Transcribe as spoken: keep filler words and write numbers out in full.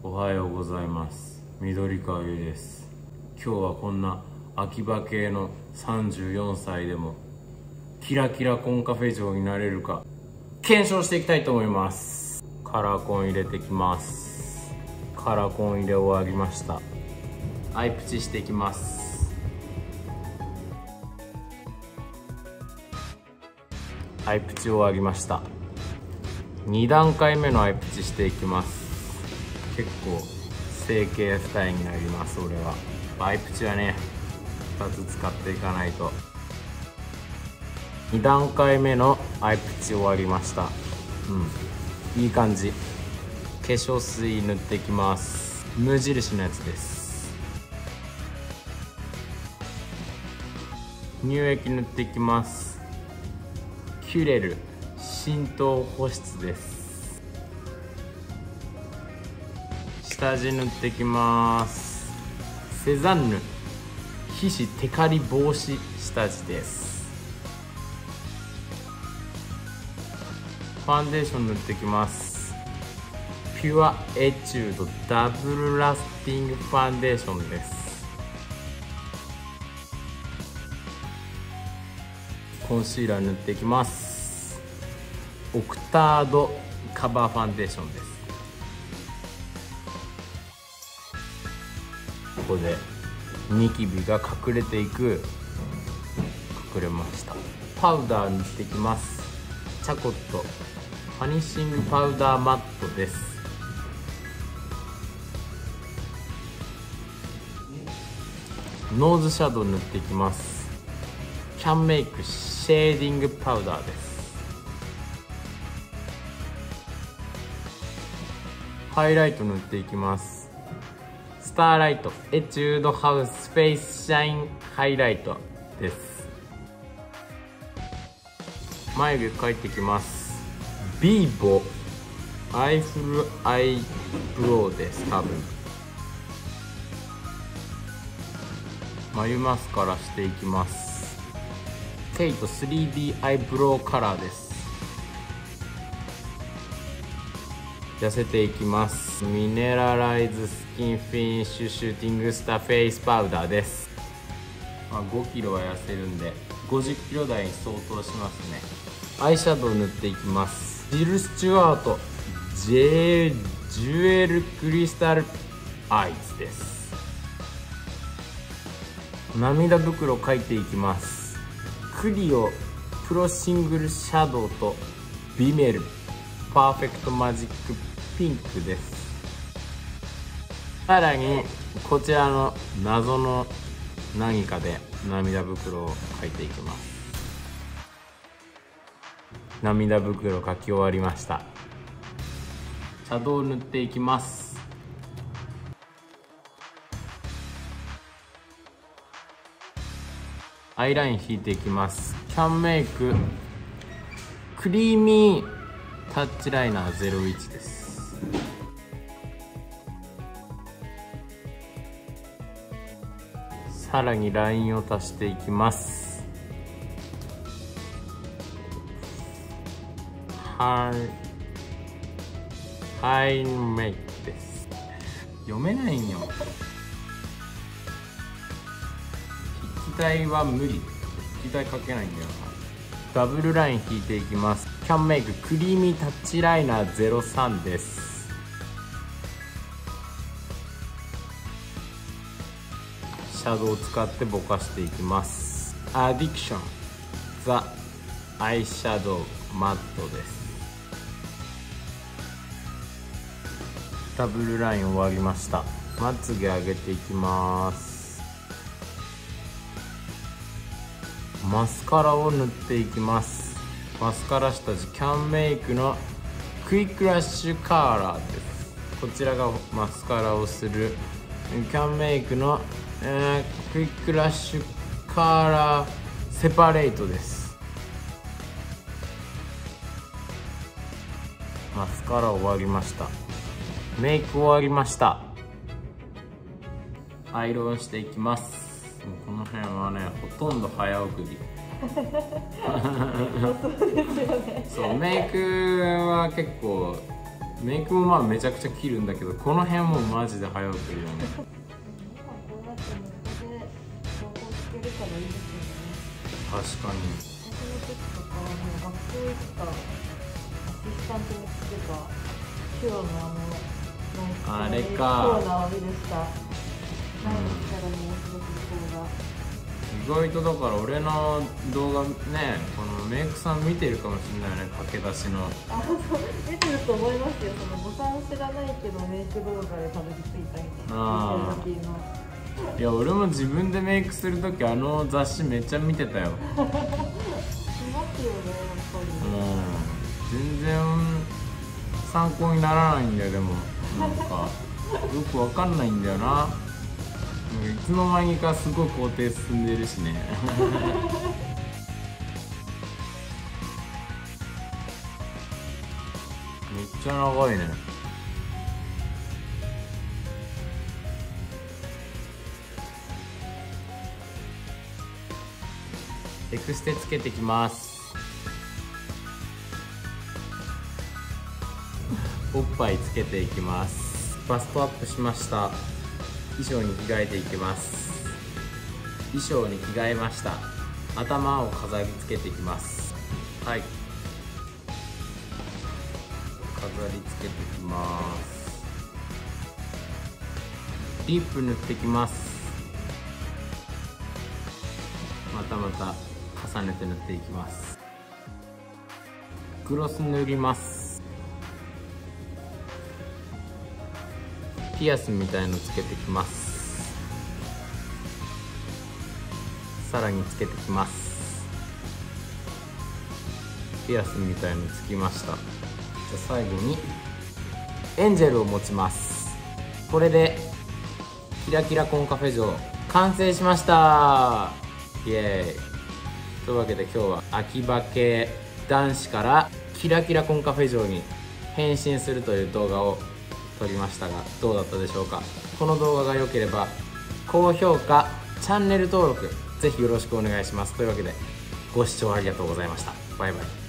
おはようございます。緑川優です。今日はこんな秋葉系のさんじゅうよんさいでもキラキラコンカフェ嬢になれるか検証していきたいと思います。カラーコン入れてきます。カラーコン入れ終わりました。アイプチしていきます。アイプチ終わりました。に段階目のアイプチしていきます。結構成形二重になります。俺はアイプチはねふたつ使っていかないと。に段階目のアイプチ終わりました。うんいい感じ。化粧水塗っていきます。無印のやつです。乳液塗っていきます。キュレル浸透保湿です。下地塗ってきます。セザンヌ皮脂テカリ防止下地です。ファンデーション塗ってきます。ピュアエチュードダブルラスティングファンデーションです。コンシーラー塗っていきます。オクタードカバーファンデーションです。ここでニキビが隠れていく。隠れました。パウダー塗っていきます。チャコットファニッシングパウダーマットです。ノーズシャドウ塗っていきます。キャンメイクシェーディングパウダーです。ハイライト塗っていきます。スターライトエチュードハウスフェイスシャインハイライトです。眉毛描いていきます。ビーボアイフルアイブロウです。多分眉マスカラしていきます。ケイト スリーディー アイブロウカラーです。痩せていきます。ミネラライズスキンフィニッシュシューティングスターフェイスパウダーです。まあ、ごキロは痩せるんでごじゅっキロ台に相当しますね。アイシャドウ塗っていきます。ジル・スチュワート J ジュエルクリスタルアイズです。涙袋描いていきます。クリオプロシングルシャドウとビメルパーフェクトマジックピンクです。さらにこちらの謎の何かで涙袋を描いていきます。涙袋描き終わりました。シャドウを塗っていきます。アイライン引いていきます。キャンメイククリーミータッチライナーゼロいちです。さらにラインを足していきます。はいハイメイクです。読めないんよ。筆記体は無理。筆記体書けないんだよな。ダブルライン引いていきます。キャンメイククリーミータッチライナーゼロさんです。シャドウを使ってぼかしていきます。アディクションザアイシャドウマットです。ダブルライン終わりました。まつげ上げていきます。マスカラを塗っていきます。マスカラ下地キャンメイクのクイックラッシュカーラーです。こちらがマスカラをするキャンメイクの、えー、クイックラッシュカーラーセパレートです。マスカラ終わりました。メイク終わりました。アイロンしていきます。この辺はねほとんど早送りそうですよね。 そうメイクは結構メイクもまあめちゃくちゃ切るんだけど、この辺もマジで早送りだね。 こうやってネットで情報つけるからいいですよね。 確かに。 私の時とかはもう学校行ったアシスタントにつけたプロのあのあれかコロナをウイルスか何日からもうすごく方が意外とだから俺の動画ね、このメイクさん見てるかもしれないよね、駆け出しの。 あ、そう出てると思いますよ。そのボタン知らないけどメイク動画でたどり着いたみたいな。 あ見てる時のいや俺も自分でメイクする時あの雑誌めっちゃ見てたよ。 しますよね、やっぱり。 もう全然参考にならないんだよ。でもなんかよくわかんないんだよな。もういつの間にかすごい工程進んでるしね。めっちゃ長いね。エクステつけてきます。おっぱいつけていきます。バストアップしました。衣装に着替えていきます。衣装に着替えました。頭を飾り付けていきます。はい、飾り付けていきます。リップ塗っていきます。またまた重ねて塗っていきます。グロス塗ります。ピアスみたいのつけてきます。さらにつけてきます。ピアスみたいのつきました。じゃあ最後にエンジェルを持ちます。これでキラキラコンカフェ嬢完成しました。イエーイ。というわけで今日は秋葉系男子からキラキラコンカフェ嬢に変身するという動画を撮りましたが、どうだったでしょうか。この動画が良ければ高評価、チャンネル登録ぜひよろしくお願いします。というわけでご視聴ありがとうございました。バイバイ。